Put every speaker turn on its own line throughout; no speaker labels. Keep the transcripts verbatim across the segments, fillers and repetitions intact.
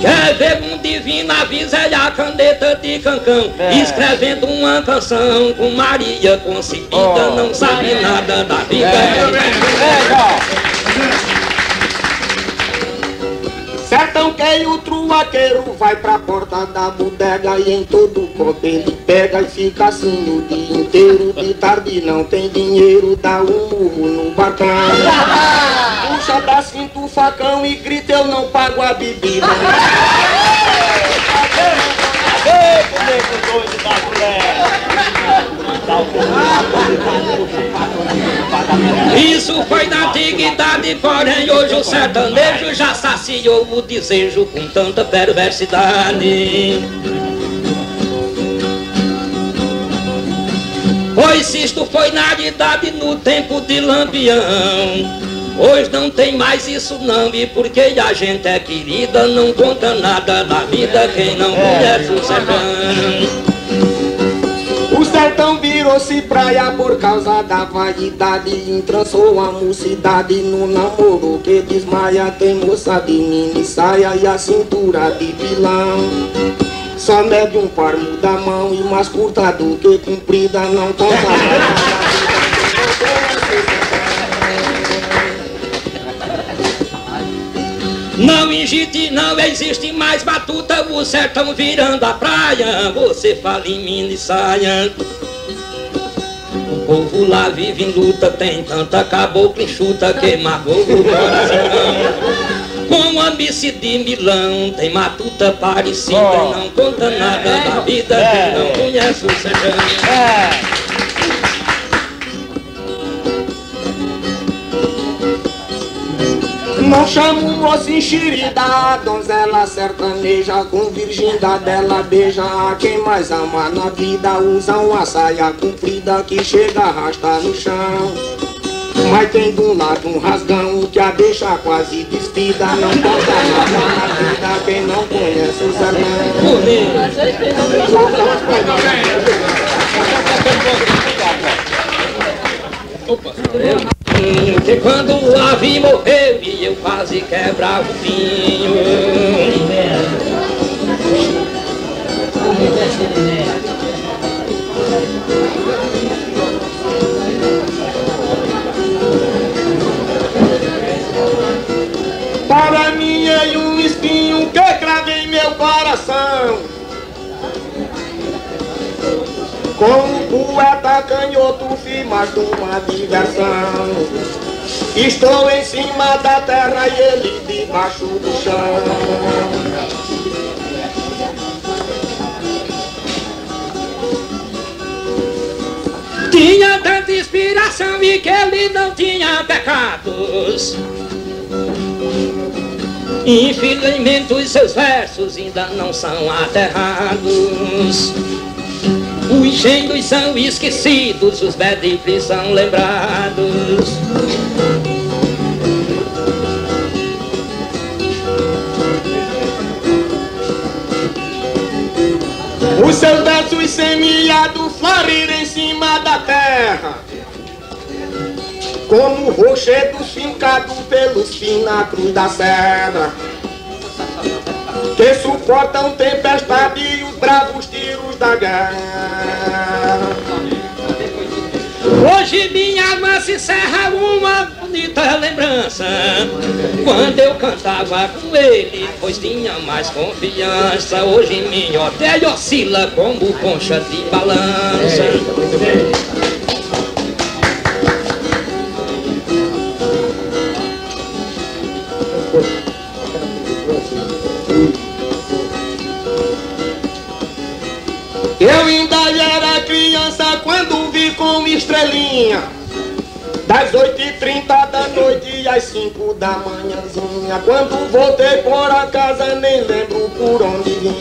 Quer ver um divino, avisa ele a caneta de cancão, é. Escrevendo uma canção com Maria Concebida, oh. Não sabe é. Nada da vida. É.
É. Sertão que o truaqueiro vai pra porta da bodega e em todo copo ele pega e fica assim o dia inteiro. De tarde não tem dinheiro, dá um murro no barcão, puxa da cinta o facão e grita: eu não pago a bebida.
Isso foi na antiguidade, porém hoje o sertanejo já saciou o desejo com tanta perversidade. Pois se isto foi na idade no tempo de Lampião, hoje não tem mais isso não, e porque a gente é querida, não conta nada da vida quem não conhece o sertão.
O sertão virou-se praia por causa da vaidade, entrançou a mocidade no namoro que desmaia. Tem moça de mini saia e a cintura de pilão, só mede um palmo da mão e mais curta do que comprida, não conta nada.
Não existe, não existe mais batuta, o sertão virando a praia. Você fala em mini saia. O povo lá vive em luta, tem tanta cabocla enxuta que marcou o coração. Com a Miss de Milão, tem matuta parecida oh. E não conta nada é. Da vida é. Que não conhece o sertão. É.
Não chamo moça enxerida, donzela sertaneja, com virgindade dela beija a quem mais ama na vida. Usa uma saia comprida que chega a arrastar no chão, mas tem de um lado um rasgão que a deixa quase despida. Não conta nada na vida quem não conhece o sertão.
Que quando o Lavi morreu e eu quase quebrava o vinho,
para mim é um espinho que cravei em meu coração. Como poeta canhoto fiz mais de uma diversão. Estou em cima da terra e ele debaixo do chão.
Tinha tanta inspiração e que ele não tinha pecados. Infelizmente os seus versos ainda não são aterrados. Os gênios são esquecidos, os medíocres são lembrados.
Os seus versos semeados floriram em cima da terra, como rochedos fincados pelos pináculos da serra, que suportam tempestade e os bravos tiros da guerra.
Hoje minha alma se encerra uma bonita lembrança, quando eu cantava com ele, pois tinha mais confiança. Hoje minha orelha oscila como concha de balança.
Eu ainda era criança quando vi como estrelinha, das oito e trinta da noite às cinco da manhãzinha. Quando voltei para casa nem lembro por onde vim.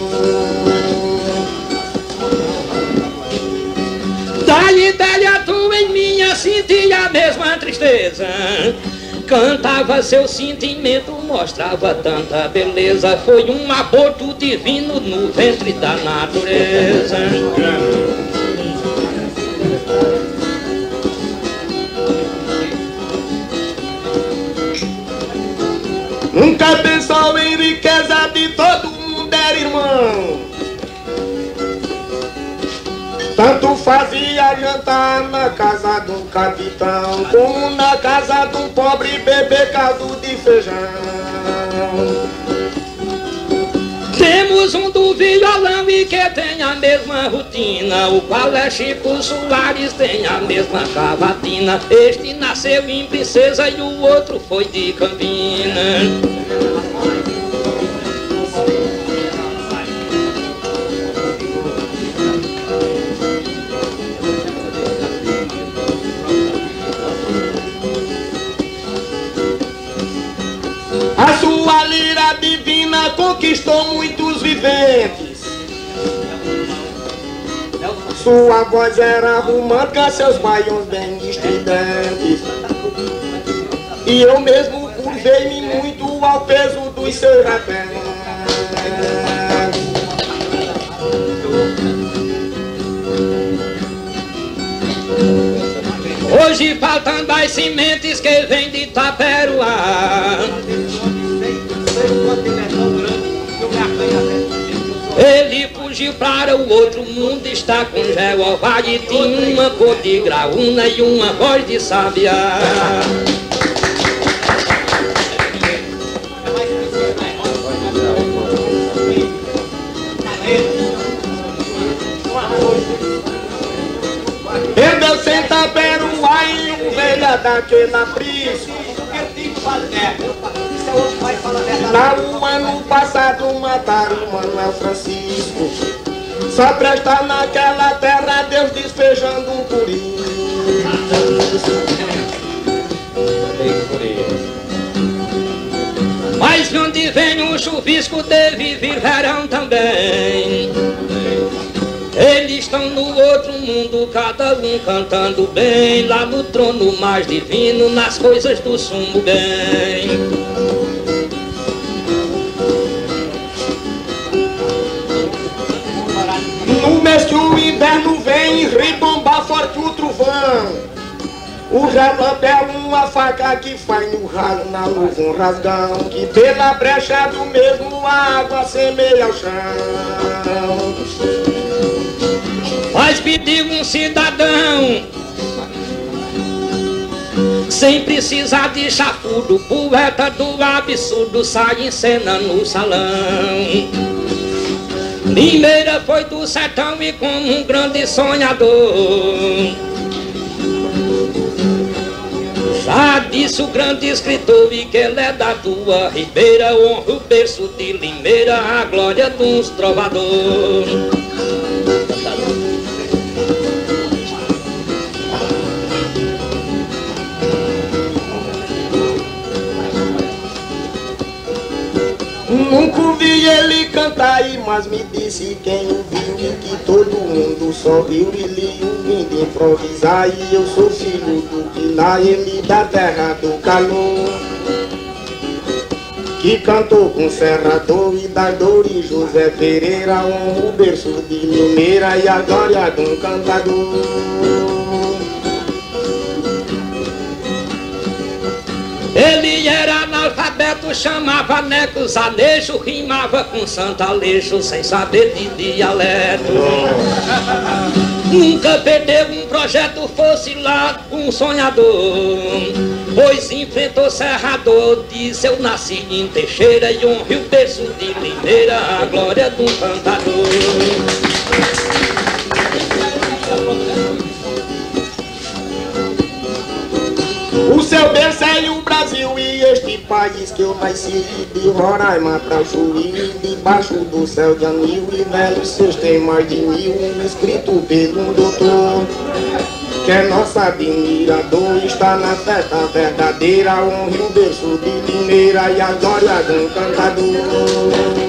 Da ideia tua em minha sentia a mesma tristeza. Cantava seu sentimento, mostrava tanta beleza. Foi um aborto divino no ventre da natureza.
Nunca pensou em riqueza de todo irmão. Tanto fazia jantar na casa do capitão, como na casa do pobre beber caldo de feijão.
Temos um do violão e que tem a mesma rotina, o qual é Chico Soares, tem a mesma cavatina. Este nasceu em Princesa e o outro foi de Campinas.
A sua lira divina conquistou muitos viventes. Sua voz era romântica, seus baiões bem estridentes. E eu mesmo curvei-me muito ao peso dos seus repentes.
Hoje faltando as sementes que vêm de Taperoá, ele fugiu para o outro mundo, está com Jeová e tinha uma cor de graúna e uma voz de sabiá.
Perdeu sem Taperoá e ovelha daquele aprisco. Lá o ano passado mataram o Manuel Francisco. Só presta naquela terra Deus despejando um curi.
Mas de onde vem um chuvisco deve vir verão também. Eles estão no outro mundo, cada um cantando bem, lá no trono mais divino, nas coisas do sumo bem.
No mês que o inverno vem, ribombar forte o trovão. O relâmpago é uma faca que faz no ralo, na luz um rasgão, que pela brecha do mesmo a água semeia ao chão.
Mas pediu um cidadão, sem precisar de chafudo, poeta do absurdo sai em cena no salão. Limeira foi do sertão e como um grande sonhador, já disse o grande escritor e que ele é da tua ribeira, honra o berço de Limeira, a glória dos trovadores.
Nunca vi ele cantar, mas me disse quem ouviu e que todo mundo só viu ele ouvindo improvisar. E eu sou filho do Pilar, ele da terra do calor, que cantou com Serrador e das dores José Pereira, honra o berço de Limeira e a glória de um cantador.
Ele era analfabeto, chamava Neco Zaneixo, rimava com Santo Aleixo, sem saber de dialeto. Nunca perdeu um projeto, fosse lá um sonhador, pois enfrentou Serrador, disse eu nasci em Teixeira e honrei o berço de Limeira, a glória do cantador.
O seu berço é o Brasil e este país que eu nasci, de Roraima pra Chuí, debaixo do céu de anil, e velhos seus tem mais de mil, escrito pelo doutor, que é nosso admirador, está na festa verdadeira, honre o berço de Limeira e a glória de um cantador.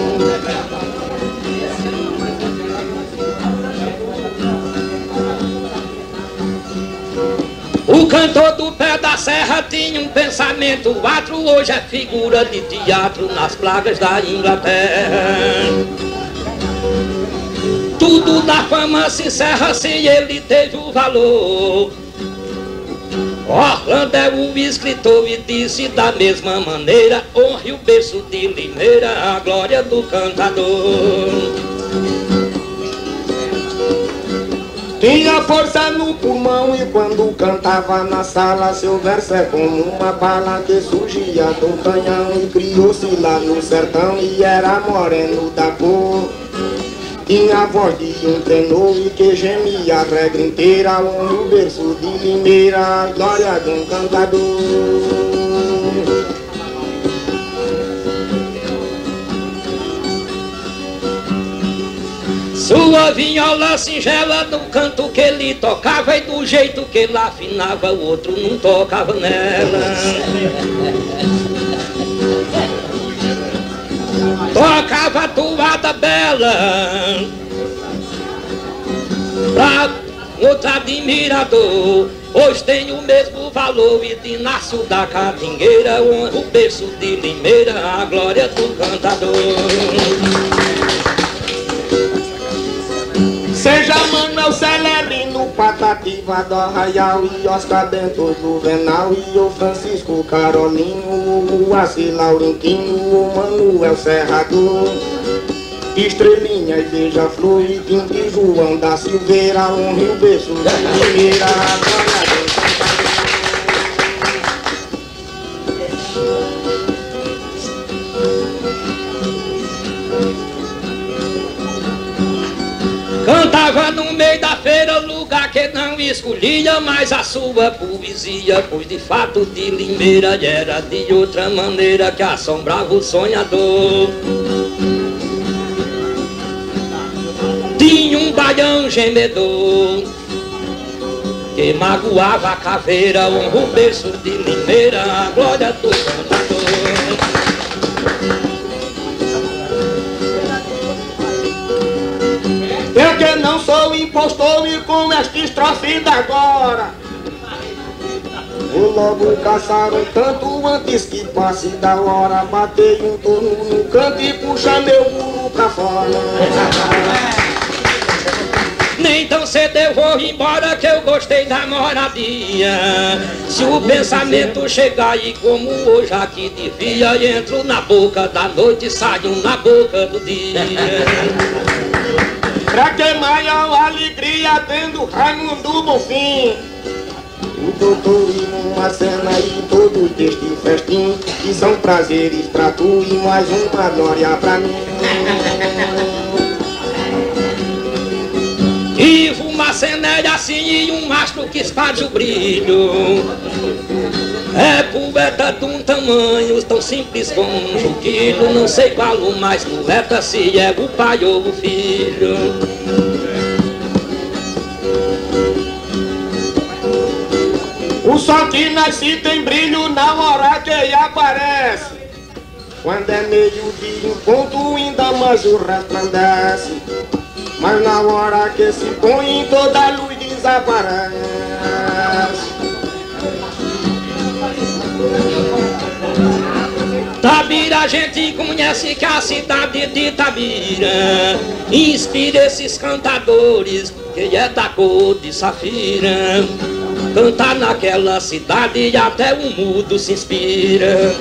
O cantor do pé da serra tinha um pensamento atro, hoje é figura de teatro nas plagas da Inglaterra. Tudo da fama se encerra se ele teve o valor. Orlando é o escritor e disse da mesma maneira: honre o berço de Limeira, a glória do cantador.
Tinha força no pulmão e quando cantava na sala, seu verso é como uma bala que surgia do canhão e criou-se lá no sertão e era moreno da cor. Tinha a voz de um tenor e que gemia a regra inteira, o berço de Limeira, a glória de um cantador.
Sua vinhola singela do canto que ele tocava e do jeito que ele afinava, o outro não tocava nela. Tocava toada bela pra outro admirador. Hoje tem o mesmo valor e de Inácio da Catingueira, o berço de Limeira, a glória do cantador.
Seja Manuel Celerino, Patativa do Arraial e Oscar Bento Juvenal e o Francisco Carolino, o Assi Laurentino, o Manuel Serrador, Estrelinha e Beija-Flor e Quinto João da Silveira, um Rio Berço de Limeira,
cantava no meio da feira, lugar que não escolhia, mas a sua poesia, pois de fato de Limeira era de outra maneira que assombrava o sonhador. Tinha um baião gemedor que magoava a caveira, honra o berço de Limeira, a glória do cantador.
Eu que não sou impostor e com esta estrofe da agora vou logo caçar um canto antes que passe da hora. Batei um torno no canto e puxa meu burro pra fora.
Nem tão cedo eu vou embora que eu gostei da moradia. Se o pensamento chegar e como hoje aqui devia, entro na boca da noite e saio na boca do dia.
Pra que maior alegria tendo Raimundo Bonfim, o doutor e uma cena e todo deste festim, que são prazeres pra tu e mais uma glória pra mim.
E uma cena é assim e um mastro que espalha o brilho. É poeta de um tamanho tão simples como um juquilho. Não sei qual o mais poeta, se é o pai ou o filho.
O sol que nasce tem brilho na hora que aparece. Quando é meio-dia em ponto ainda mais o resplandece. Mas na hora que se põe toda a luz desaparece.
Tabira a gente conhece que a cidade de Tabira inspira esses cantadores que é da cor de safira. Cantar naquela cidade e até o mudo se inspira.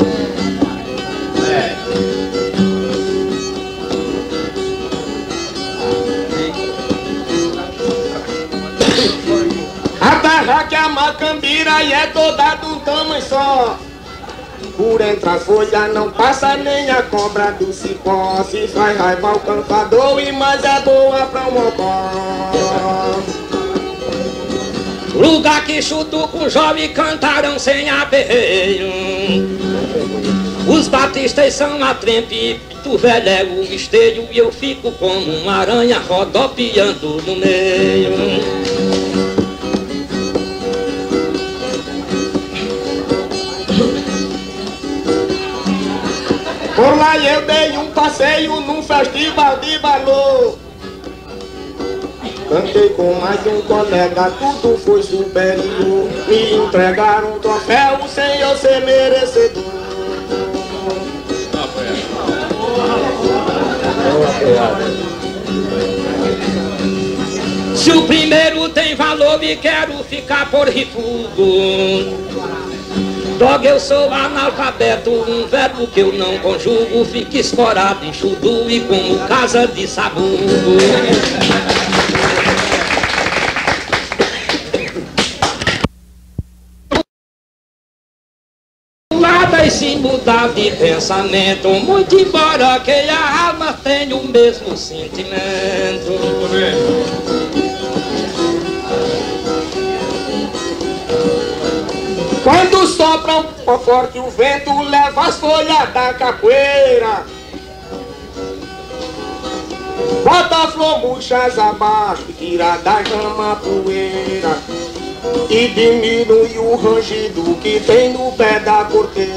A terra que a Macambira e é toda de um tamanho só. Por entre as folhas não passa nem a cobra do cipó. Se faz raiva ao cantador e mais é boa pra um mocó.
Lugar que chuto com jovem cantaram sem aperreio. Os batistas são a trempe, tu velho é o esteio. E eu fico como uma aranha rodopiando no meio.
Por lá eu dei um passeio num festival de valor. Cantei com mais um colega, tudo foi superior. Me entregaram um troféu sem eu ser merecedor.
Se o primeiro tem valor me quero ficar por refúgio. Droga, eu sou analfabeto, um verbo que eu não conjugo. Fico escorado, enxudo e como casa de sabugo. E se mudar de pensamento, muito embora que a alma tenha o mesmo sentimento.
Quando sopra um pouco forte o vento, leva as folhas da capoeira, bota a flor murchas abaixo, tira da cama a poeira e diminui o rangido que tem no pé da porteira.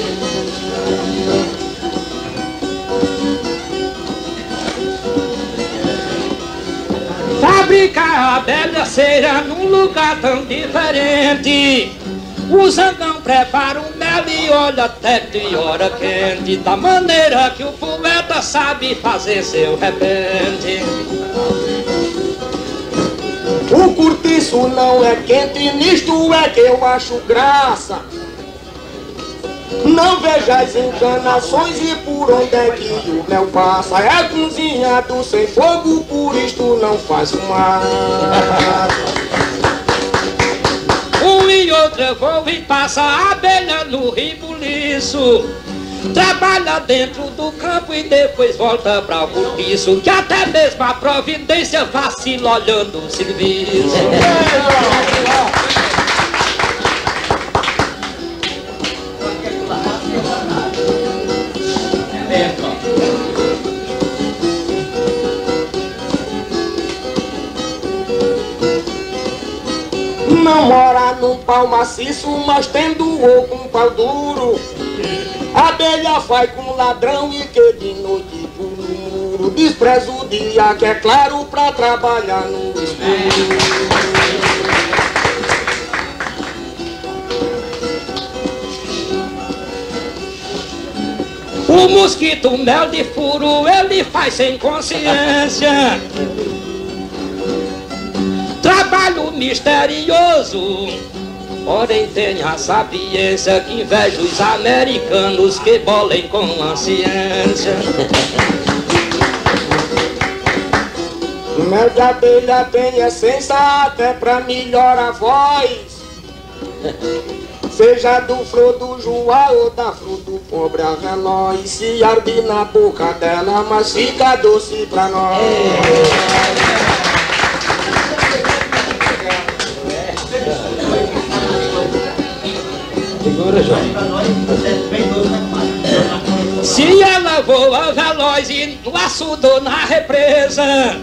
Fabricar a velha cera num lugar tão diferente. O zangão prepara um mel e olha até de hora quente, da maneira que o poeta sabe fazer seu repente.
O cortiço não é quente, nisto é que eu acho graça. Não veja as encanações e por onde é que o mel passa. É cozinhado sem fogo, por isto não faz fumaça.
Um e outro voo e passa a abelha no ribuliço. Trabalha dentro do campo e depois volta para o cortiço, que até mesmo a providência vacila olhando o serviço.
Não mora num pau maciço, mas tendo o com um pau duro. A abelha faz com ladrão e que de noite pula o muro. Despreza o dia que é claro pra trabalhar no escuro.
O mosquito mel de furo ele faz sem consciência. Trabalho misterioso, porém tem a sapiência que inveja os americanos que bolem com a ciência.
Mel de abelha tem essência até pra melhorar a voz, seja do flor do joá ou da flor do pobre avelóis. Se arde na boca dela, mas fica doce pra nós.
Se ela voa veloz e no açude ou na represa,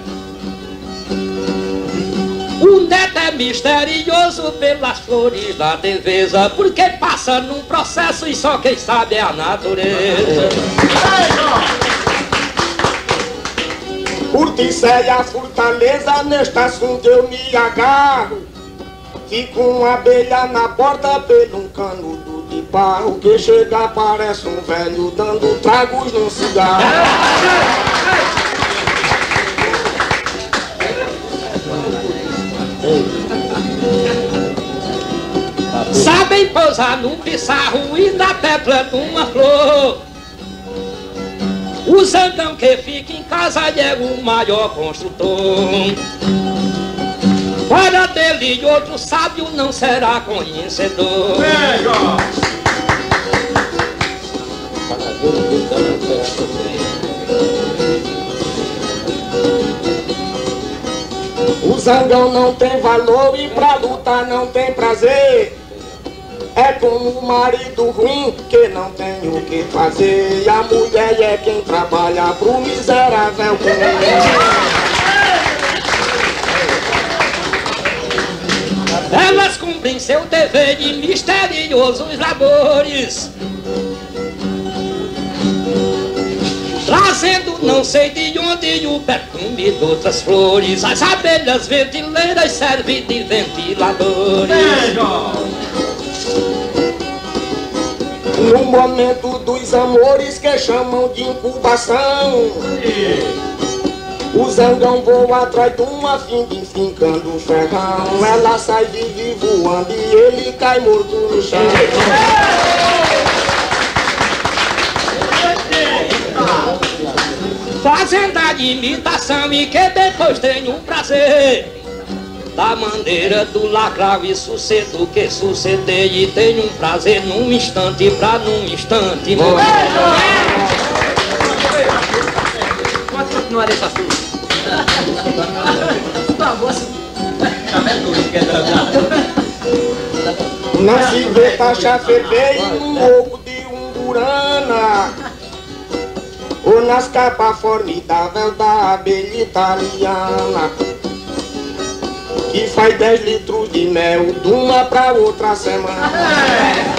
o neto é misterioso pelas flores da defesa, porque passa num processo e só quem sabe é a natureza.
Curtiça é a fortaleza, neste assunto eu me agarro. Fico uma abelha na porta pelo um canudo de barro, que chega parece um velho dando tragos num cigarro.
Sabem pousar num pissarro e na pétala numa flor. O zangão que fica em casa é o maior construtor. Fora dele outro sábio não será conhecedor.
O zangão não tem valor e pra lutar não tem prazer. É como o marido ruim que não tem o que fazer. E a mulher é quem trabalha pro miserável comer.
Elas cumprem seu dever de misteriosos labores, trazendo não sei de onde o perfume de outras flores. As abelhas ventileiras servem de ventiladores.
No momento dos amores que chamam de incubação, O zangão voa atrás de uma finca, enfincando o ferrão. Ela sai vive voando e ele cai morto no chão.
Fazendo a imitação e que depois tenho o prazer da maneira do lacrau e sucedo que suceder. E tenho um prazer num instante pra num instante morrer.
Pode continuar esse assunto.
Não se vê taxa ferver no oco de umburana, ou nas capas formidável da abelha italiana, que faz dez litros de mel de uma pra outra semana.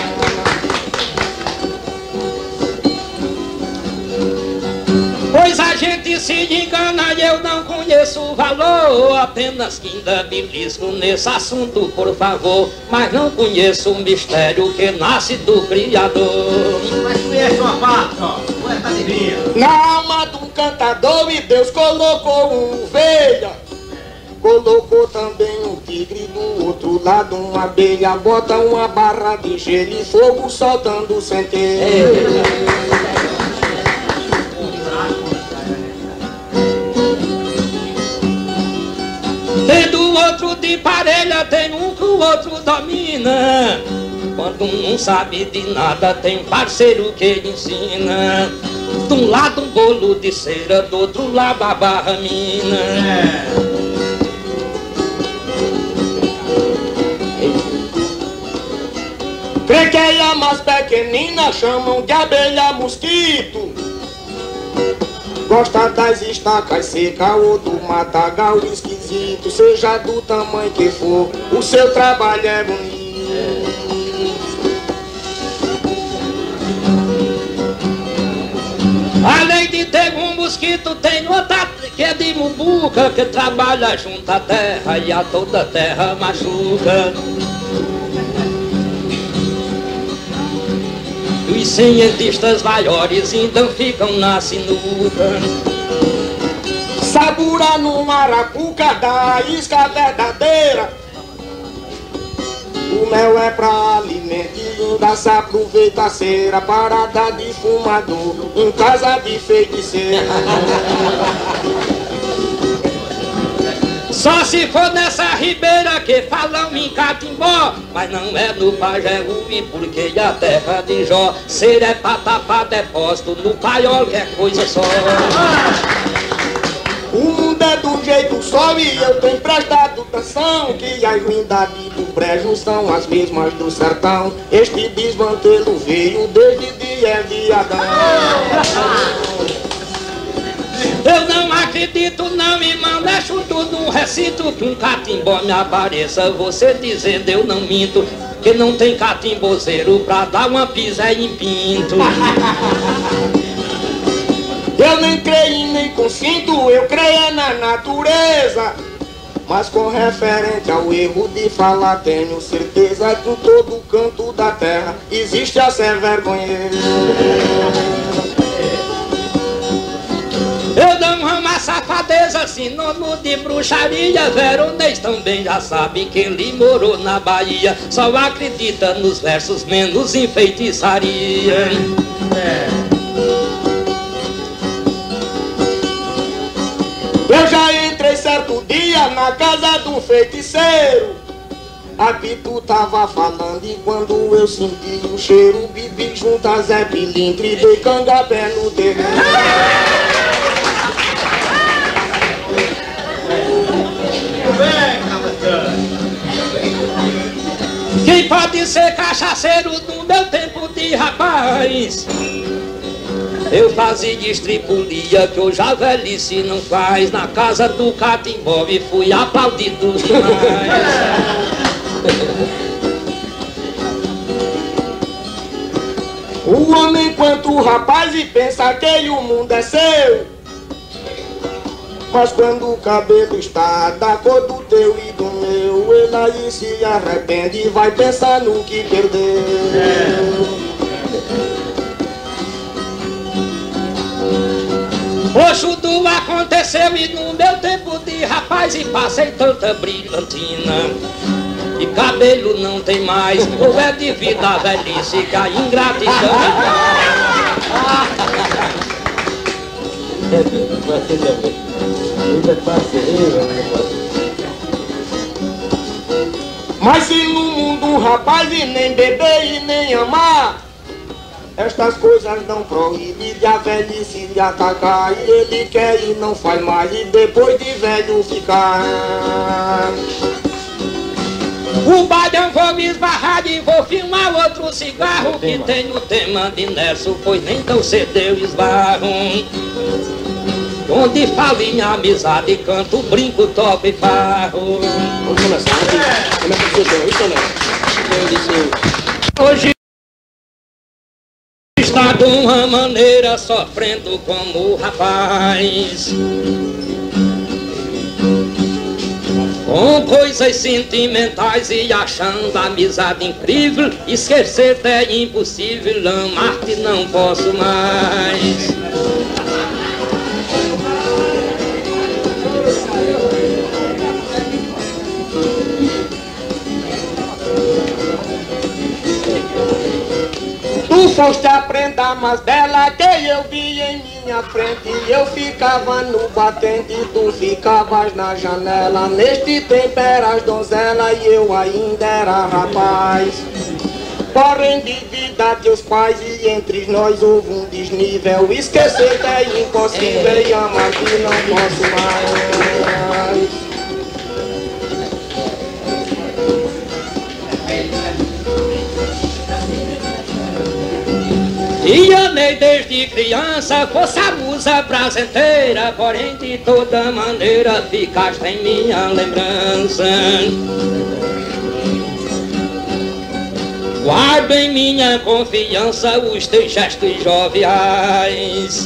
Pois a gente se engana e eu não conheço o valor. Apenas que ainda belisco nesse assunto, por favor. Mas não conheço o mistério que nasce do Criador.
Mas conhece uma parte, ó. Poeta adivinha.
Na alma de um cantador e Deus colocou uma ovelha, colocou também um tigre do outro lado, uma abelha. Bota uma barra de gelo e fogo soltando centelha.
Tendo outro de parelha, tem um que o outro domina. Quando um não sabe de nada, tem um parceiro que lhe ensina. De um lado um bolo de cera, do outro lado a barramina.
Crequeia mais pequenina chamam de abelha mosquito. Gosta das estacas secas ou do matagal esquisito. Seja do tamanho que for, o seu trabalho é bonito.
Além de ter um mosquito, tem outra que é de mubuca, que trabalha junto à terra e a toda a terra machuca. Os cientistas maiores ainda ficam na sinuca.
Sabura no marapuca da isca verdadeira. O mel é pra alimento e ainda se aproveita a cera para dar de fumador em casa de feiticeira.
Só se for nessa ribeira que falam em catimbó, mas não é no Pajeú, porque a terra de Jó. Ser é pra tapar depósito, no paiol que é coisa só.
O mundo é do jeito só e eu tenho prestado atenção que as ruindades do brejo são as mesmas do sertão. Este desmantelo veio desde dia viadão.
Eu não acredito não, irmão, deixo tudo um recito. Que um catimbó me apareça, você dizendo eu não minto. Que não tem catimbozeiro pra dar uma pisa em pinto.
Eu nem creio nem consinto, eu creio na natureza. Mas com referente ao erro de falar, tenho certeza que em todo canto da terra existe a ser vergonheiro.
Eu não amo a safadeza, sinônimo de bruxaria. Veronês também já sabe que ele morou na Bahia. Só acredita nos versos, menos em feitiçaria.
Eu já entrei certo dia na casa do feiticeiro. A Pitu tava falando e quando eu senti o cheiro, bebi junto a Zé Pilintre e dei cangapé no terreno.
Quem pode ser cachaceiro no meu tempo de rapaz? Eu fazia estripulia que hoje a velhice não faz. Na casa do catimbó e fui aplaudido demais.
O homem enquanto o rapaz e pensa que o mundo é seu. Mas quando o cabelo está da cor do teu e do meu, ele aí se arrepende e vai pensar no que perdeu.
Hoje tudo aconteceu e no meu tempo de rapaz e passei tanta brilhantina e cabelo não tem mais, ou é devido à velhice que a ingratidão
Mas se no mundo rapaz e nem beber e nem amar, estas coisas não proíbem de a velhice de atacar. E ele quer e não faz mais e depois de velho ficar.
O bailão vou me esbarrar e vou filmar outro cigarro que tem no tema de Nelson, pois nem tão cedo eu esbarro. Onde falo em amizade, canto, brinco, toco e farro.
Vamos começar aqui. Como é que você deu isso, né?
Hoje está de uma maneira sofrendo como rapaz, com coisas sentimentais e achando a amizade incrível. Esquecer-te é impossível, amar-te não posso mais.
Tu foste a prenda mais bela que eu vi em minha frente. Eu ficava no batente, tu ficavas na janela. Neste tempo eras donzela e eu ainda era rapaz. Porém de vida teus pais e entre nós houve um desnível. Esquecer é impossível e amar que não posso mais.
E amei desde criança, fosse a musa prazenteira, porém de toda maneira ficaste em minha lembrança. Guardo em minha confiança os teus gestos joviais.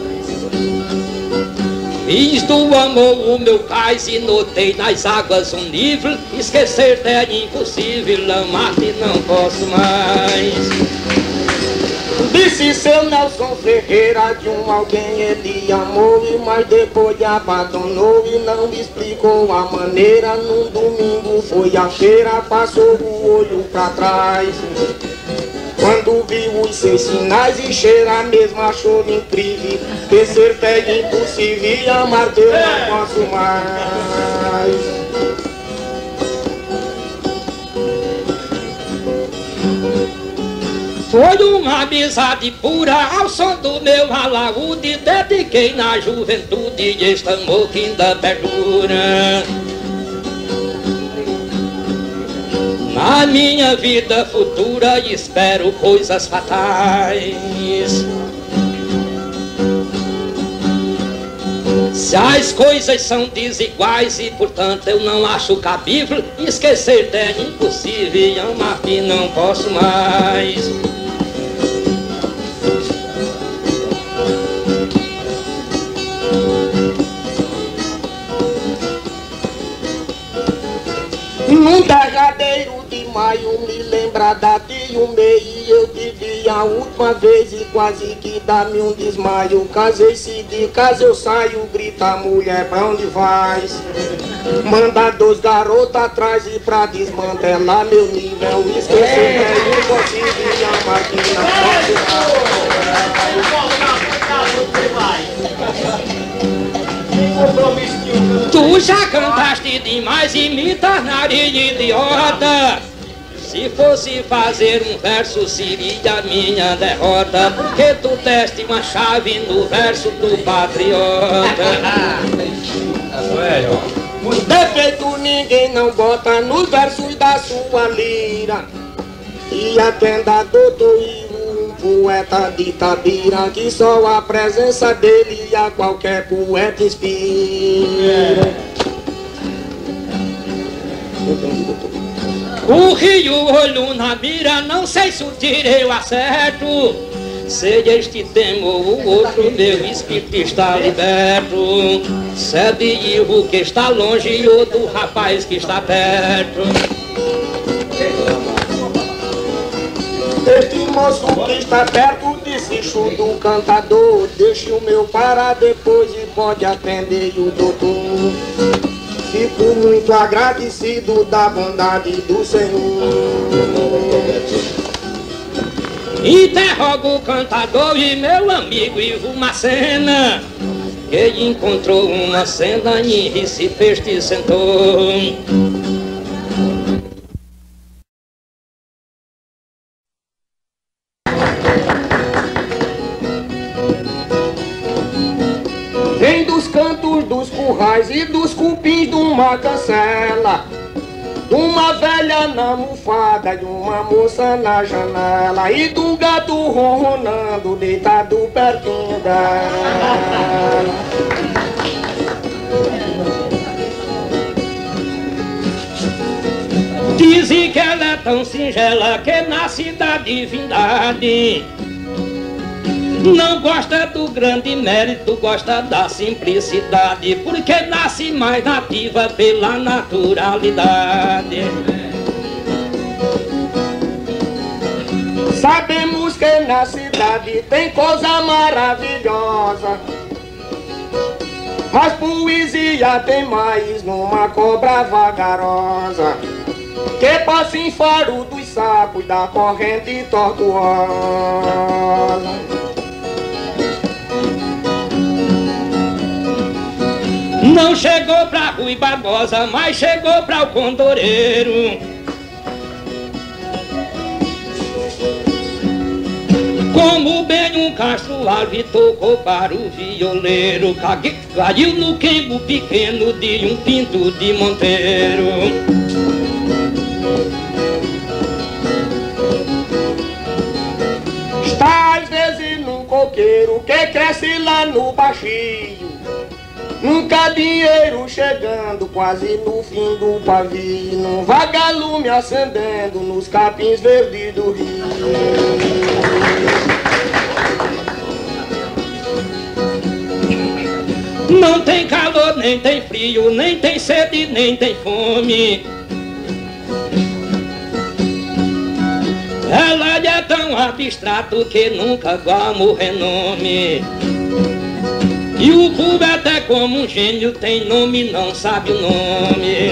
Fiz do amor o meu cais e notei nas águas um nível. Esquecer-te é impossível, amar-te não posso mais.
Disse seu Nelson Ferreira, de um alguém ele amou, e mas depois abandonou e não me explicou a maneira. Num domingo foi à feira, passou o olho pra trás. Quando viu os seus sinais e cheira mesmo achou incrível. Esquecer é impossível e amar eu não posso mais.
Foi uma amizade pura ao som do meu alaúde. Dediquei na juventude este amor que ainda perdura. Na minha vida futura espero coisas fatais. Se as coisas são desiguais e portanto eu não acho cabível, esquecer-te é impossível e amar-te não posso mais.
Num derradeiro de maio me lembra da de um mês. Eu te vi a última vez e quase que dá-me um desmaio. Casei-se de casa eu saio, grita mulher pra onde vais? Manda dois garotos atrás e pra desmantelar meu nível. Esquecer é impossível e amar que não posso.
Tu já cantaste demais e me tornaria idiota. Se fosse fazer um verso seria minha derrota, porque tu deste uma chave no verso do patriota.
Defeito ninguém não bota nos versos da sua lira. E atenda doutor Ivo, um poeta de Tabira, que só a presença dele a qualquer poeta inspira.
O rio olho na mira, não sei se o tirei eu acerto. Se este tema ou o outro, meu espírito está liberto. Se é de Ivo que está longe ou do rapaz que está perto.
Este moço que está perto desse chudo cantador, deixe o meu parar depois e pode atender o doutor. Fico muito agradecido da bondade do Senhor.
Interrogo o cantador e meu amigo Ivo Macena. Ele encontrou uma cena em Recife, este sentou.
Vem dos cantos dos currais e dos cupins de uma cancela, de uma velha na almofada, de uma moça na janela e do gato ronronando deitado pertinho dela.
Dizem que ela é tão singela que na cidade divindade não gosta do grande mérito, gosta da simplicidade, porque nasce mais nativa pela naturalidade.
Sabemos que na cidade tem coisa maravilhosa, mas poesia tem mais numa cobra vagarosa, que passa em faro dos sapos da corrente tortuosa.
Não chegou pra Rui Barbosa, mas chegou pra o Condoreiro. Como bem um Castro Alves tocou para o violeiro, caiu no quembo pequeno de um pinto de Monteiro.
Está às vezes num coqueiro que cresce lá no baixio, nunca dinheiro chegando quase no fim do pavio, num vagalume acendendo nos capins verdes do rio.
Não tem calor, nem tem frio, nem tem sede, nem tem fome. Ela é tão abstrato que nunca guarda o renome. E o poeta é como um gênio, tem nome, não sabe o nome.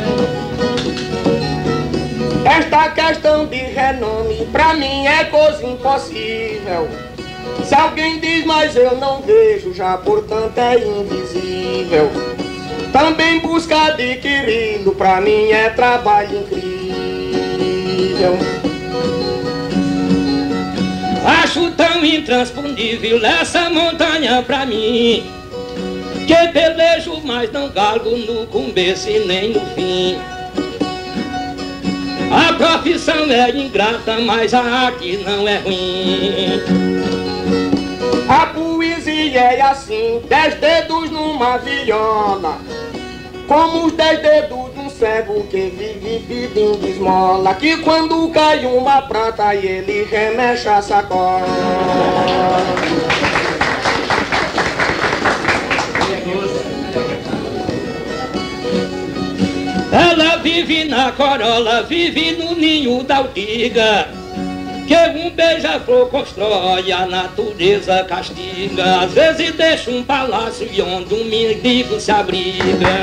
Esta questão de renome pra mim é coisa impossível. Se alguém diz, mas eu não vejo, já portanto é invisível. Também busca adquiri-lo, pra mim é trabalho incrível.
Acho tão intransponível essa montanha pra mim, que pelejo, mas não galgo no começo e nem no fim. A profissão é ingrata, mas a arte não é ruim.
A poesia é assim, dez dedos numa viola, como os dez dedos de um cego que vive pedindo esmola, que quando cai uma prata ele remexe a sacola.
Ela vive na corola, vive no ninho da urtiga, que um beija-flor constrói, a natureza castiga. Às vezes deixa um palácio onde um mendigo se abriga.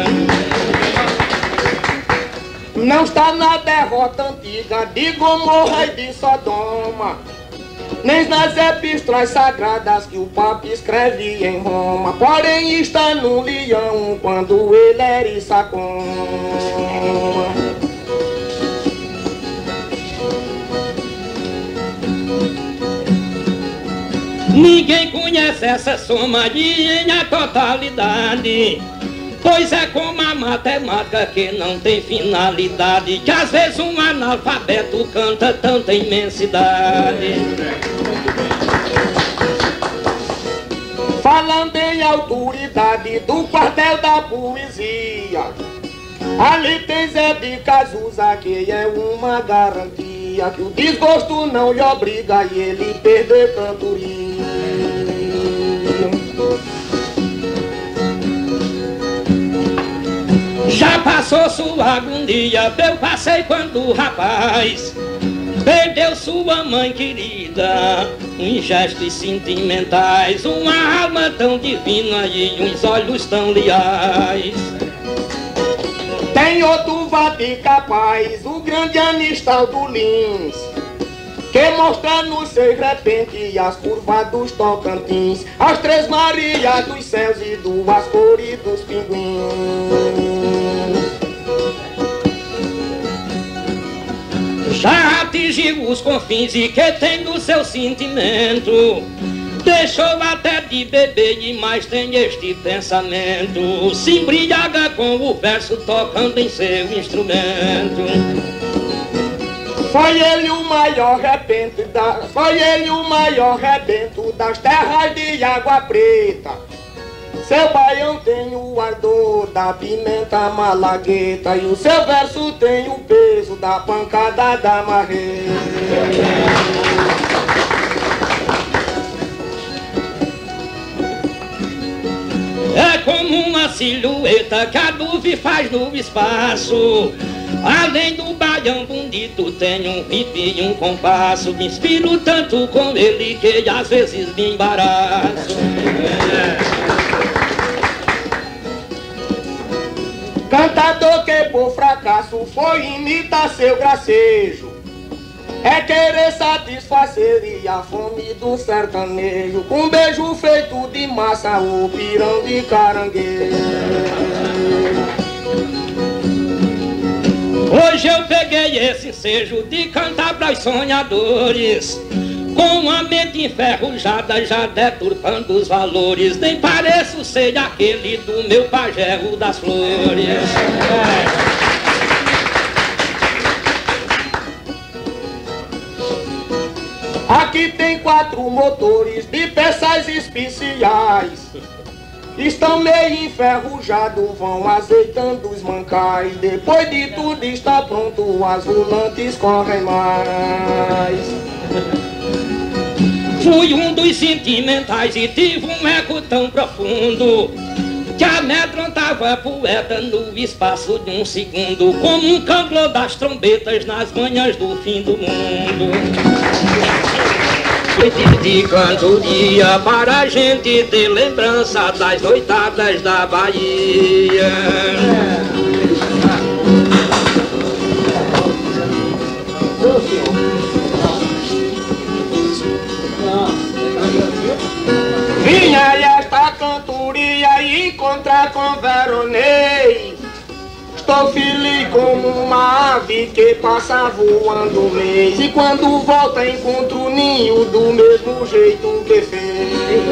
Não está na derrota antiga de Gomorra e de Sodoma, nem nas epístolas sagradas que o Papa escreve em Roma. Porém está no leão quando ele eriça a coma.
Ninguém conhece essa soma em a totalidade, pois é como a matemática que não tem finalidade, que às vezes um analfabeto canta tanta imensidade.
Falando em autoridade do quartel da poesia, ali tem Zé de Cazuza, que é uma garantia, que o desgosto não lhe obriga e ele perder cantoria.
Já passou sua agonia, eu passei quando rapaz, Perdeu sua mãe querida, uns gestos sentimentais, uma alma tão divina e uns olhos tão leais.
Tem outro vade capaz, o grande Anistaldo Lins, que mostra no seu repente as curvas dos Tocantins, as três Marias dos céus e duas cores dos pinguins.
Já atingiu os confins e que tem no seu sentimento, deixou até de beber e mais tem este pensamento, se embriaga com o verso tocando em seu instrumento.
Foi ele o maior repente da, foi ele o maior rebento das terras de Água Preta. Seu baião tem o ardor da pimenta malagueta e o seu verso tem o peso da pancada da marreta.
É como uma silhueta que a nuvem faz no espaço. Além do baião bonito tem um ritmo e um compasso. Me inspiro tanto com ele que às vezes me embaraço.
Cantador que por fracasso foi imitar seu gracejo, é querer satisfazer e a fome do sertanejo, com um beijo feito de massa, o pirão de caranguejo.
Hoje eu peguei esse ensejo de cantar pros sonhadores, com a mente enferrujada já deturpando os valores. Nem pareço ser aquele do meu pajé o das flores. É.
Aqui tem quatro motores de peças especiais, estão meio enferrujados, vão azeitando os mancais. Depois de tudo está pronto, as volantes correm mais.
Fui um dos sentimentais e tive um eco tão profundo que amedrontava poeta no espaço de um segundo, como um cantor das trombetas nas manhãs do fim do mundo. De cantoria para a gente ter lembrança das noitadas da Bahia.
Vinha esta cantoria e encontrar com Veronês. Estou feliz como uma ave que passa voando um mês, e quando volta encontra o ninho do mesmo jeito que fez.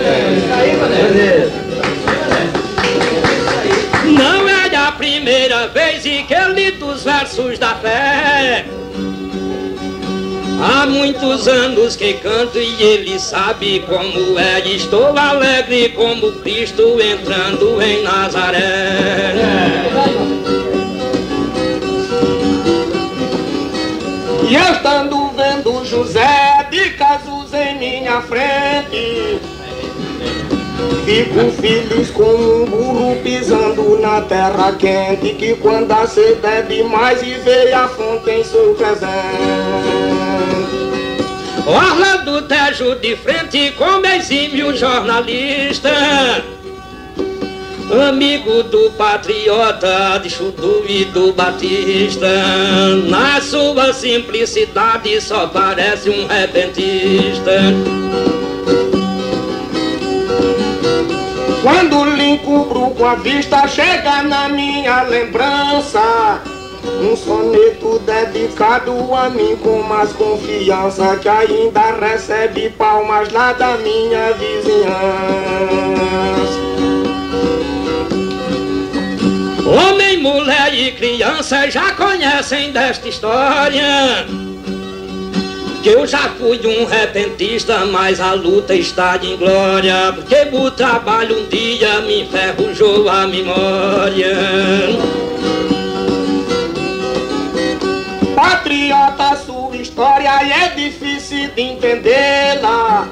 Não é a primeira vez em que eu li dos versos da fé. Há muitos anos que canto e ele sabe como é. Estou alegre como Cristo entrando em Nazaré.
E eu estando vendo José de Casos em minha frente, fico feliz com um burro pisando na terra quente, que quando a sede é demais e veio a fonte em seu presente.
Orla do Tejo de frente como exímio jornalista, amigo do patriota, de Chudu e do Batista. Na sua simplicidade só parece um repentista.
Quando lhe encubro com a vista, chega na minha lembrança um soneto dedicado a mim com mais confiança, que ainda recebe palmas lá da minha vizinhança.
Homem, mulher e criança já conhecem desta história, que eu já fui um repentista, mas a luta está em glória, porque o trabalho um dia me enferrujou a memória.
Patriota, sua história é difícil de entendê-la.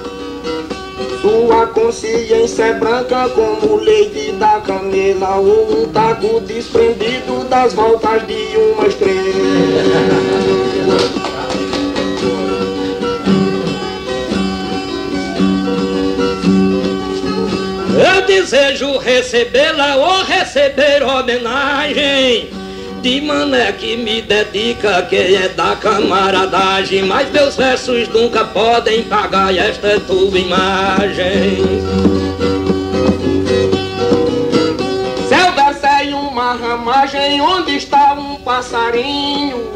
Sua consciência é branca como o leite da canela, ou um taco desprendido das voltas de uma estrela.
desejo recebê-la ou receber homenagem de mané que me dedica, que é da camaradagem. Mas meus versos nunca podem pagar esta tua imagem.
Seu verso é uma ramagem onde está um passarinho,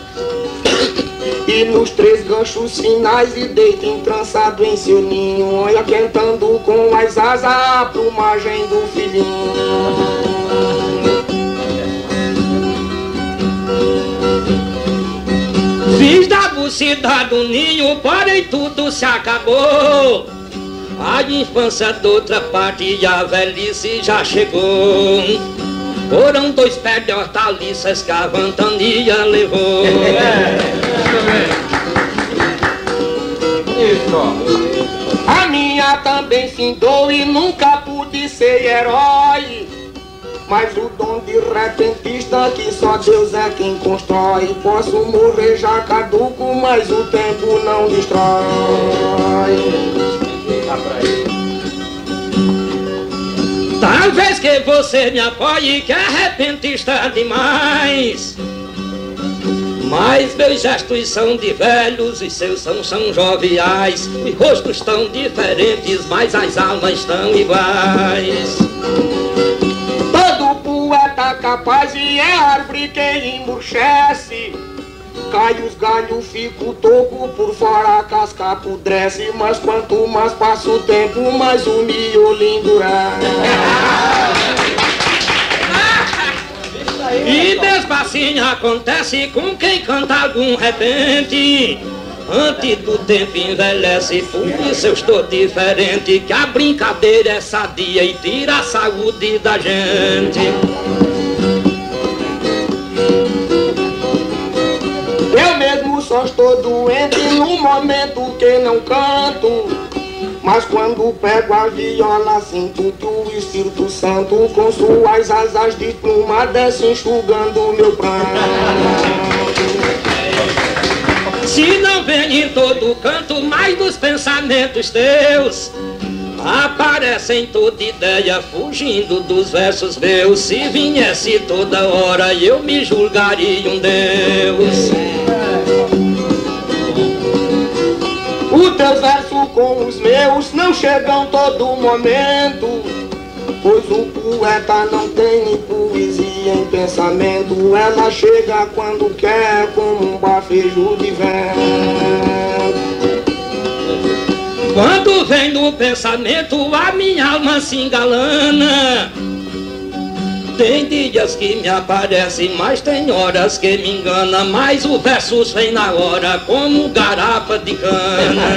e nos três ganchos finais e deita entrançado em seu ninho. Olha cantando com as asas a plumagem do filhinho.
Fiz da bucida do ninho, porém tudo se acabou. A infância de outra parte e a velhice já chegou. Foram dois pés de hortaliças que a ventania levou.
A minha também findou e nunca pude ser herói, mas o dom de repentista que só Deus é quem constrói. Posso morrer já caduco, mas o tempo não destrói.
Talvez que você me apoie, que é repentista demais, mas meus gestos são de velhos e seus são, são joviais. Os rostos tão diferentes, mas as almas estão iguais.
Todo poeta capaz e é árvore que emurchece. Cai os galhos, fica o toco, por fora a casca apodrece. Mas quanto mais passa o tempo, mais o miolo endurece.
E despacinho acontece com quem canta algum repente. Antes do tempo envelhece, por isso eu estou diferente. Que a brincadeira é sadia e tira a saúde da gente.
Eu mesmo só estou doente no momento que não canto, mas quando pego a viola sinto que o Espírito Santo com suas asas de pluma desce enxugando meu pranto.
Se não vem em todo canto, mas dos pensamentos teus aparece em toda ideia, fugindo dos versos meus. Se viesse toda hora, eu me julgaria um Deus.
Os teus versos com os meus não chegam todo momento, pois o poeta não tem poesia em pensamento. Ela chega quando quer, como um bafejo de vento.
Quando vem no pensamento, a minha alma se engalana. Tem dias que me aparecem, mas tem horas que me engana. Mas o verso vem na hora, como garapa de cana.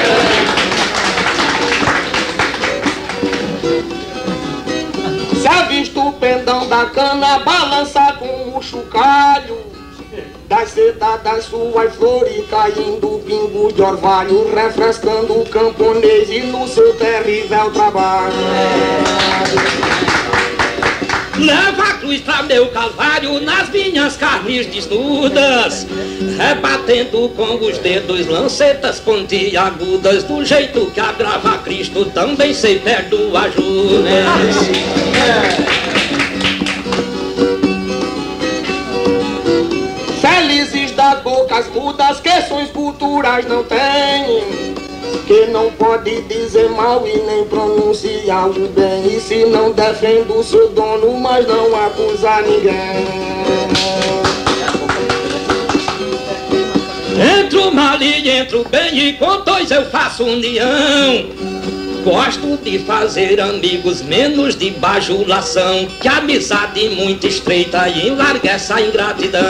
Se avista o pendão da cana balançar com o chocalho das sedas das suas flores, caindo pingo de orvalho, refrescando o camponês e no seu terrível trabalho.
Leva a cruz pra meu calvário nas minhas carnes desnudas, rebatendo com os dedos lancetas pontiagudas. Do jeito que agrava Cristo, também sei perdoar Judas.
Felizes das bocas mudas que sons culturais não têm, que não pode dizer mal e nem pronunciar o bem, e se não defende o seu dono, mas não acusa ninguém.
Entre o mal e entre o bem, e com dois eu faço união. Gosto de fazer amigos, menos de bajulação, que a amizade muito estreita e enlarguece a ingratidão.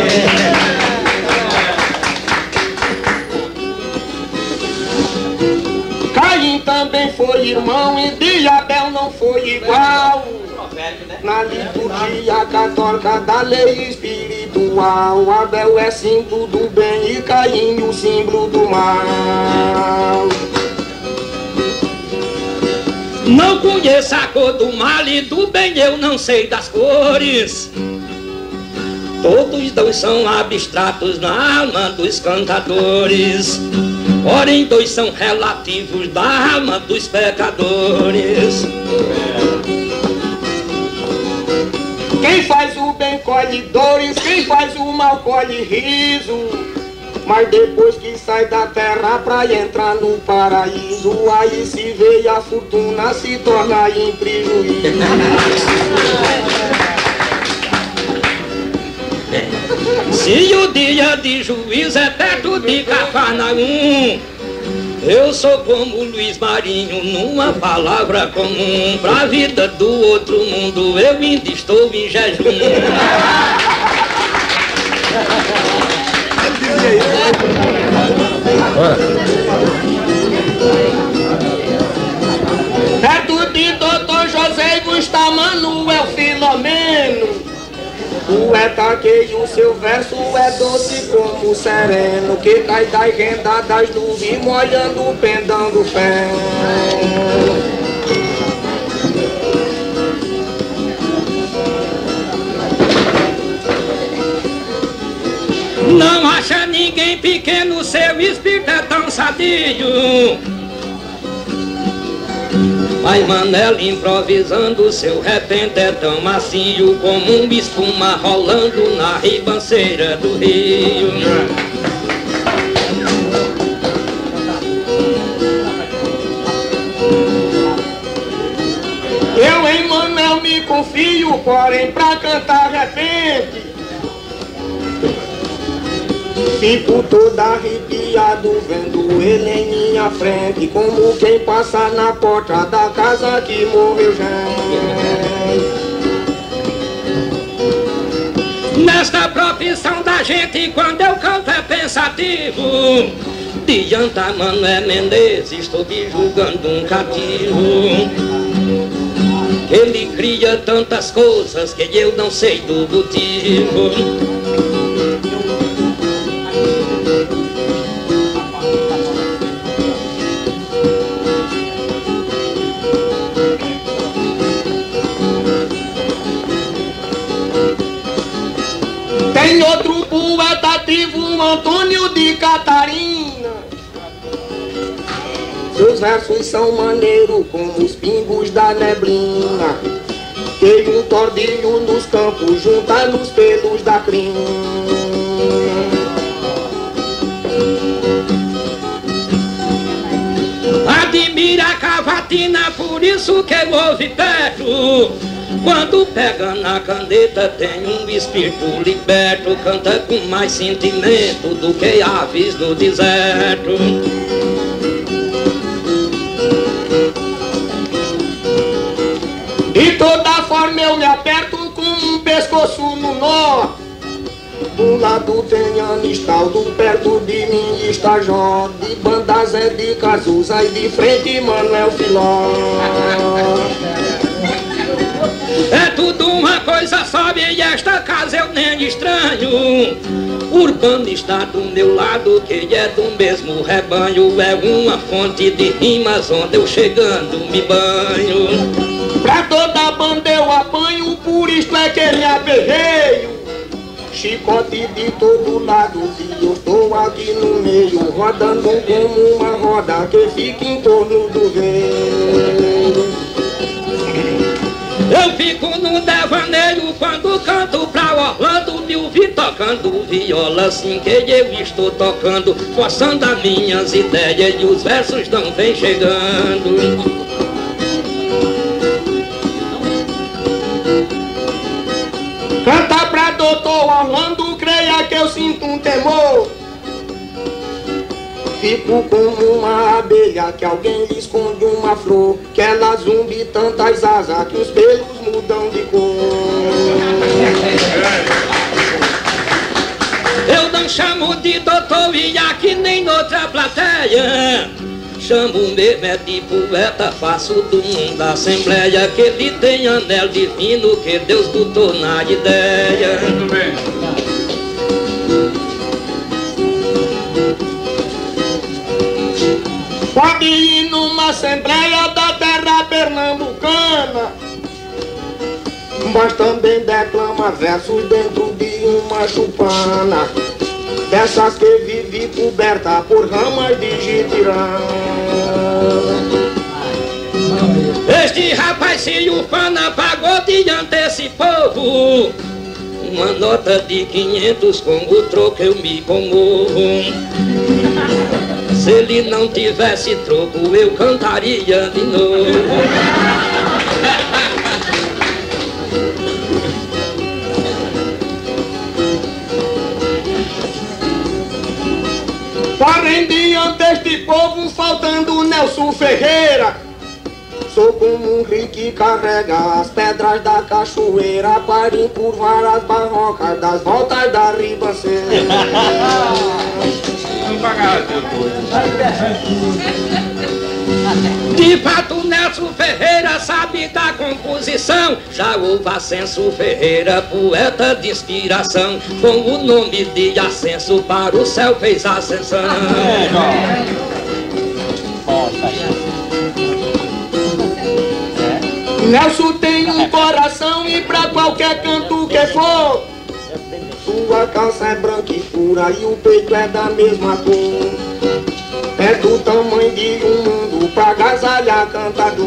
Caim também foi irmão e de Abel não foi igual. Na liturgia católica da lei espiritual, Abel é símbolo do bem e Caim o símbolo do mal.
Não conheço a cor do mal e do bem eu não sei das cores. Todos dois são abstratos na alma dos cantadores. Porém dois são relativos da alma dos pecadores.
Quem faz o bem colhe dores, quem faz o mal colhe riso. Mas depois que sai da terra pra entrar no paraíso, aí se vê a fortuna se torna em prejuízo.
Se o dia de juízo é perto de Cafarnaum, eu sou como Luiz Marinho numa palavra comum. Pra vida do outro mundo eu ainda estou em jejum.
Perto de doutor José Gustavo Manuel Filomeno, poeta que o seu verso é doce como o sereno, que cai das rendas das nuvens molhando o pendão do feno.
Não acha ninguém pequeno, seu espírito é tão sadio. Vai Manela improvisando, seu repente é tão macio como uma espuma rolando na ribanceira do rio.
Eu em Manel me confio, porém pra cantar repente fico todo arrepiado vendo ele em minha frente, como quem passa na porta da casa que morreu já.
Nesta profissão da gente, quando eu canto é pensativo. Diante Manuel Mendes, estou me julgando um cativo. Ele cria tantas coisas que eu não sei do motivo.
Tem outro poeta ativo, Antônio de Catarina. Seus versos são maneiros como os pingos da neblina, que um tordilho nos campos junta nos pelos da crina.
Admira a cavatina, por isso que eu ouvi perto. Quando pega na caneta tem um espírito liberto, canta com mais sentimento do que aves no deserto.
De toda forma eu me aperto com um pescoço no nó. Do lado tem Anistaldo, perto de mim está Jó. De banda Zé de Cazuza e de frente Manuel Filó.
É tudo uma coisa só e esta casa eu nem estranho. Urbano está do meu lado, que é do mesmo rebanho. É uma fonte de rimas onde eu chegando me banho.
Pra toda banda eu apanho, por isso é que me aperreio. Chicote de todo lado e eu estou aqui no meio, rodando como uma roda que fica em torno do vento.
Eu fico no devaneio quando canto pra Orlando, me ouvi tocando viola assim que eu estou tocando, forçando as minhas ideias e os versos não vêm chegando.
Canta pra doutor Orlando, creia que eu sinto um temor. Fico como uma abelha que alguém lhe esconde uma flor, que ela zumbi tantas asas que os pelos mudam de cor.
Eu não chamo de doutor e aqui nem noutra plateia. Chamo mesmo é de poeta, faço do mundo a assembleia, que ele tem anel divino que Deus botou na ideia.
Muito bem.
Pode ir numa assembleia da terra pernambucana, mas também declama versos dentro de uma chupana. dessas que vive coberta por ramas de jitirã.
Este rapaz se ufana pagou diante esse povo uma nota de quinhentos, com o troco eu me comovo. Se ele não tivesse troco eu cantaria de novo.
Parem diante deste povo faltando Nelson Ferreira. Sou como um rio que carrega as pedras da cachoeira para encurvar as barrocas das voltas da ribanceira.
De fato Nelson Ferreira sabe da composição. Já o Ascenso Ferreira, poeta de inspiração, com o nome de Ascenso para o céu fez ascensão.
Nelson tem um coração e pra qualquer canto que for, sua calça é branca e pura e o peito é da mesma cor. É do tamanho de um mundo pra agasalhar cantador.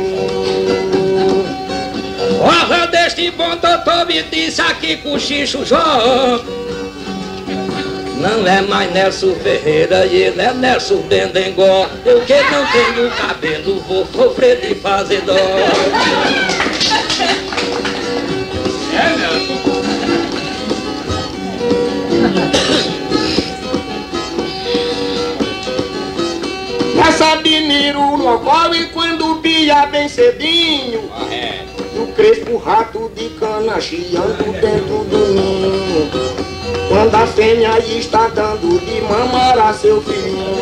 Honra deste bom doutor me disse aqui cochicho Jó. Não é mais Nelson Ferreira e ele é Nelson Bendengó. Eu que não tenho cabelo vou sofrer de fazer dó.
É, Nelson?
Essa de Niru não ocorre quando pia bem cedinho.
Ah, é.
O crespo rato de cana chiando dentro do ninho. Quando a fêmea está dando de mamar a seu filhinho.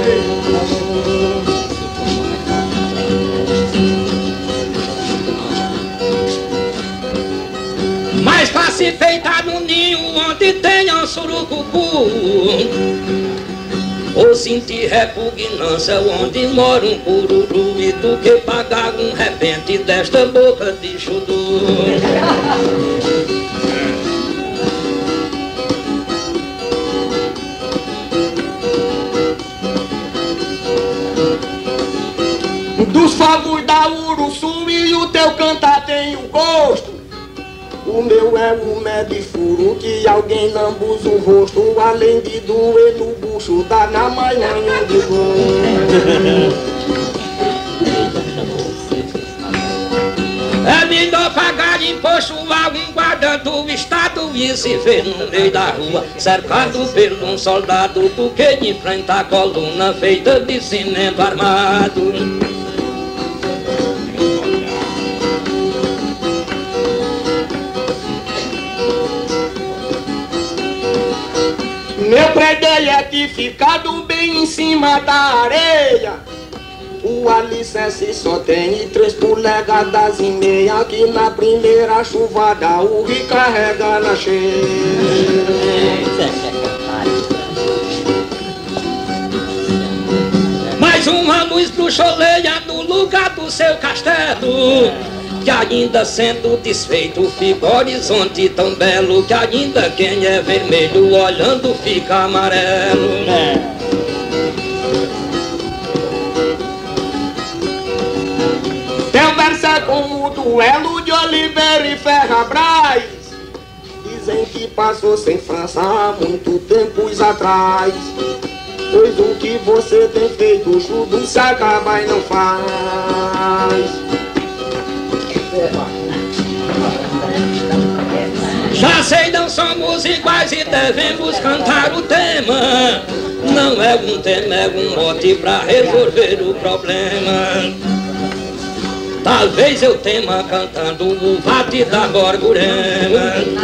Mais fácil feita no ninho onde tenha um surucucu, ou sentir repugnância onde mora um cururu, e do que pagar um repente desta boca de chudu.
Dos fogos da Uruçu e o teu cantar tem o gosto. O meu é o mé de furo que alguém lambuza o rosto. Além de doer no bucho, dá na manhã de gosto.
É melhor pagar imposto a um guarda do estado e se ver no meio da rua cercado por um soldado, do que enfrentar a coluna feita de cimento armado.
Meu prédio é edificado bem em cima da areia. O alicerce só tem três polegadas e meia, que na primeira chuvada o rio carrega na cheia.
Mais uma luz bruxoleia no lugar do seu castelo, que ainda sendo desfeito fica horizonte tão belo, que ainda quem é vermelho olhando fica amarelo. É.
Teu verso é como o duelo de Oliveira e Ferrabras. Dizem que passou sem França há muito tempos atrás. Pois o que você tem feito, o chudo se acaba e não faz.
Já sei, não somos iguais e devemos cantar o tema. Não é um tema, é um mote pra resolver o problema. Talvez eu tema cantando o vate da Gorgurema.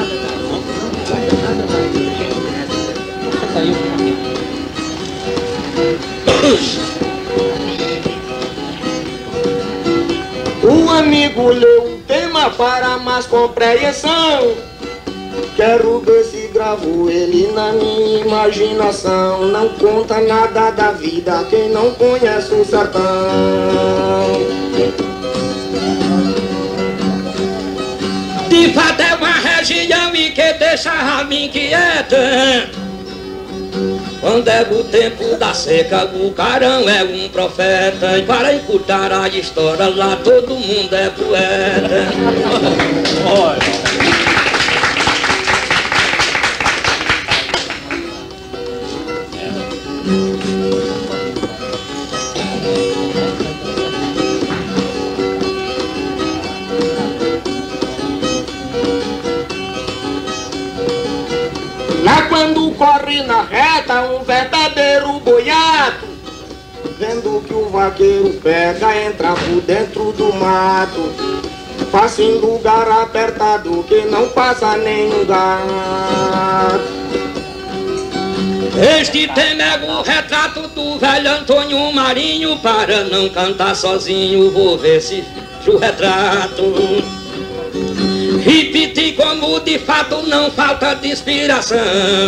O amigo leu um tema para mais compreensão. Quero ver se gravo ele na minha imaginação. Não conta nada da vida quem não conhece o sertão.
De fato é uma região e que deixa a alma inquieta. Quando é o tempo da seca, o carão é um profeta. E para encurtar a história, lá todo mundo é poeta.
Lá quando corre na reta um verdadeiro boiado, vendo que o vaqueiro pega, entra por dentro do mato, passa em lugar apertado que não passa nenhum gato.
Este tema é o retrato do velho Antônio Marinho. Para não cantar sozinho, vou ver se o retrato repetir como de fato não falta de inspiração.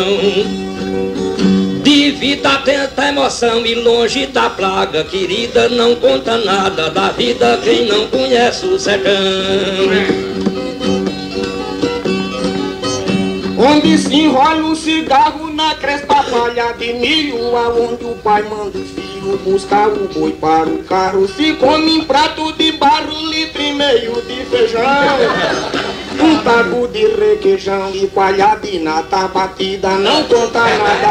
De vida tanta emoção e longe da plaga querida, não conta nada da vida quem não conhece o sertão.
Onde se enrola um cigarro na cresta palha de milho, aonde o pai manda o filho buscar o boi para o carro, se come em prato de barro, litro e meio de feijão, um taco de requeijão e coalhada de nata batida, não conta nada.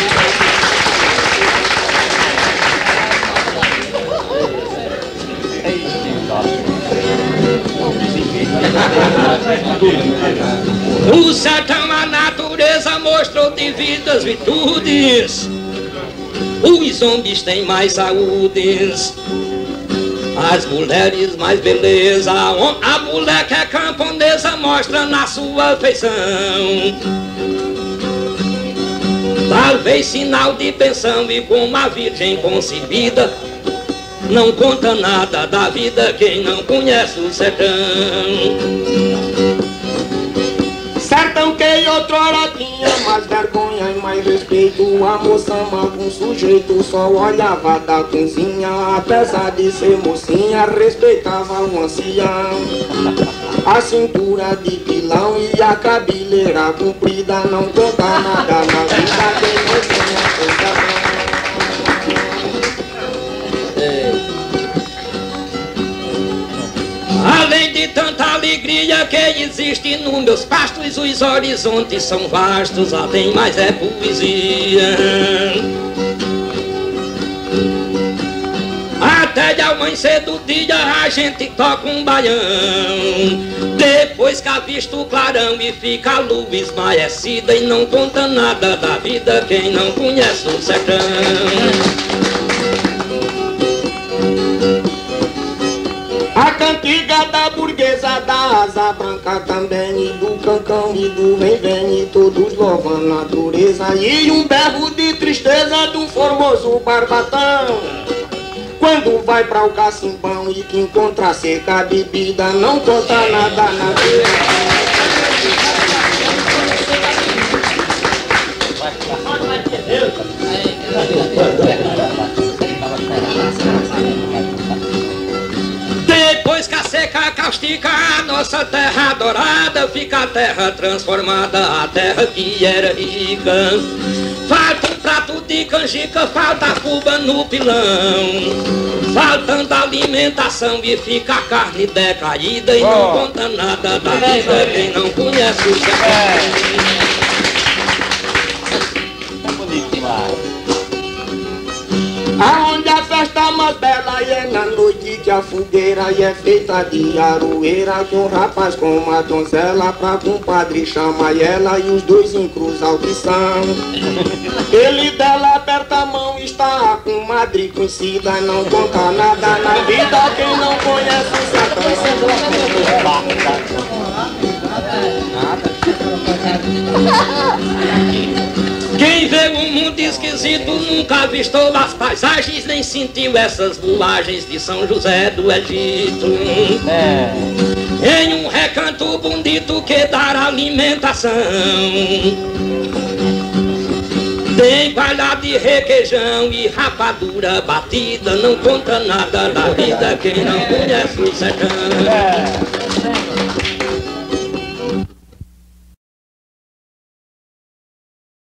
O sertão, a natureza mostrou devidas virtudes. Os homens têm mais saúdes, as mulheres mais beleza. A mulher que é camponesa mostra na sua feição, talvez sinal de pensão. E como a virgem concebida, não conta nada da vida quem não conhece o sertão.
Sertão que outrora tinha mais vergonha e mais respeito. A moça amava um sujeito, só olhava da cozinha. Apesar de ser mocinha, respeitava o ancião. A cintura de pilão e a cabeleira comprida, não conta nada na vida quem não conhece o sertão.
Além de tanta alegria que existe nos meus pastos, os horizontes são vastos, além mais é poesia. Até de amanhecer do dia a gente toca um baião, depois que avista o clarão e fica a luz esmaecida, e não conta nada da vida quem não conhece o sertão.
A cantiga da burguesa, da asa branca também, e do cancão e do vem-vem, e todos louvando a natureza. E um berro de tristeza do formoso barbatão, quando vai pra o cacimbão e que encontra seca bebida, não conta nada na vida.
Depois que a seca caustica a nossa terra adorada, fica a terra transformada, a terra que era rica. Falta um prato de canjica, falta fuba no pilão, faltando alimentação e fica a carne decaída, e não conta nada da vida quem não conhece o sertão.
Aonde a festa mais bela é na noite que a fogueira é feita de aroeira, que um rapaz com uma donzela pra compadre chama ela, e os dois encruzam que são. Ele dela aperta a mão, está com comadre conhecida, não conta nada na vida quem não conhece o sertão.
Quem vê um mundo esquisito nunca avistou as paisagens, nem sentiu essas boagens de São José do Egito. É. Em um recanto bonito que dá alimentação, tem palha de requeijão e rapadura batida, não conta nada da vida quem não conhece o sertão. É.